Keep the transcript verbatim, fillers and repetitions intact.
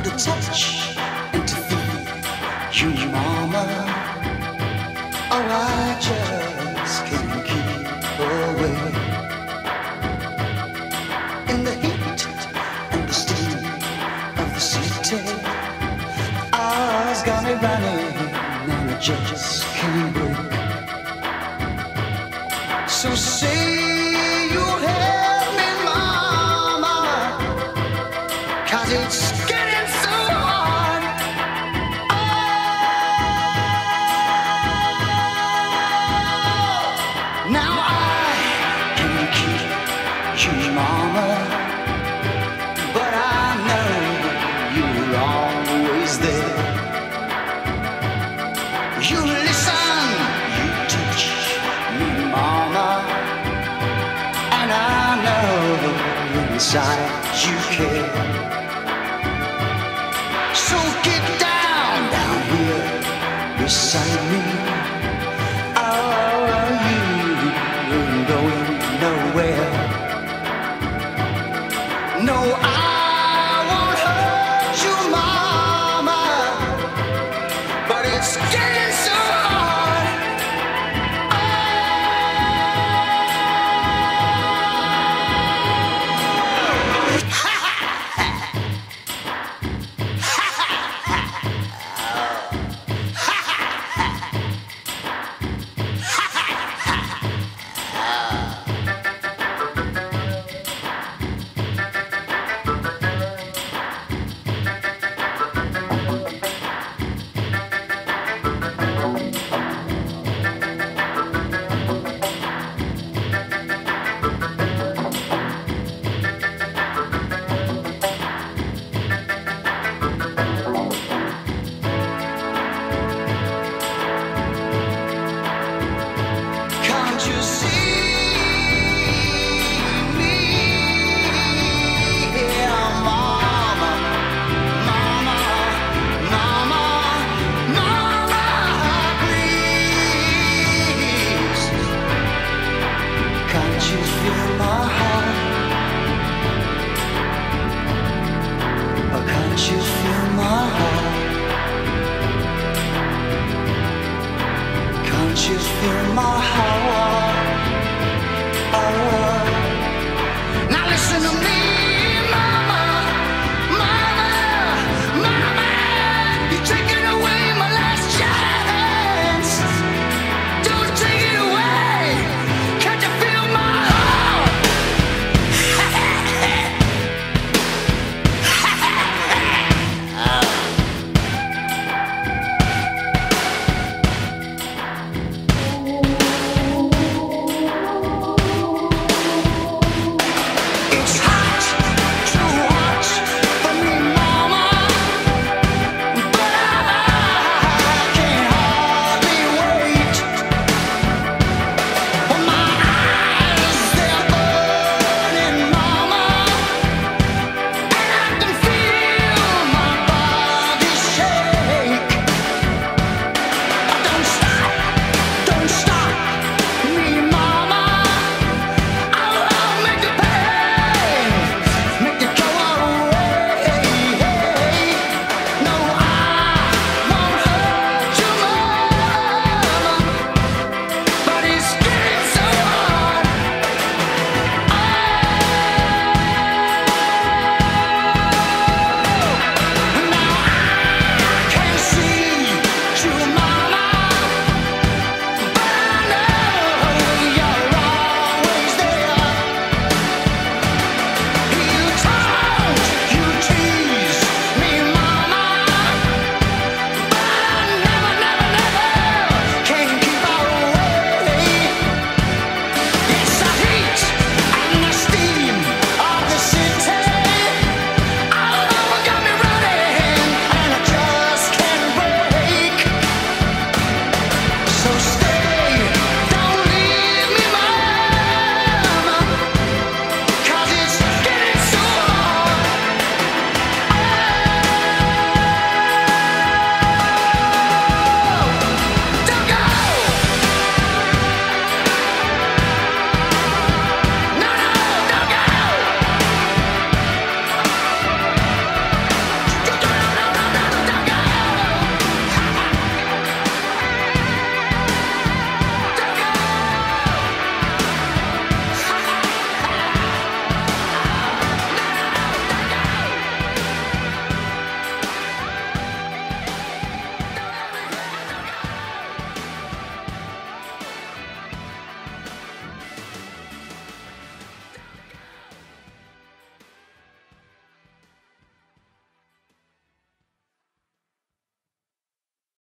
to touch and to feel you, mama. Oh, I just can't keep away. In the heat and the steam of the city, I's got me running and I just can't break. So say you'll help me, mama, 'cause it's getting so hard. Oh, now I can keep you, mama, but I know you're always there. You listen, you teach me, mama, and I know inside you care. So get down, down here beside me. Oh, you ain't going nowhere. No, I won't hurt you, mama, but it's getting so hard. Can't you see me here, mama, mama, mama, mama, please? Can't you feel my heart? Or can't you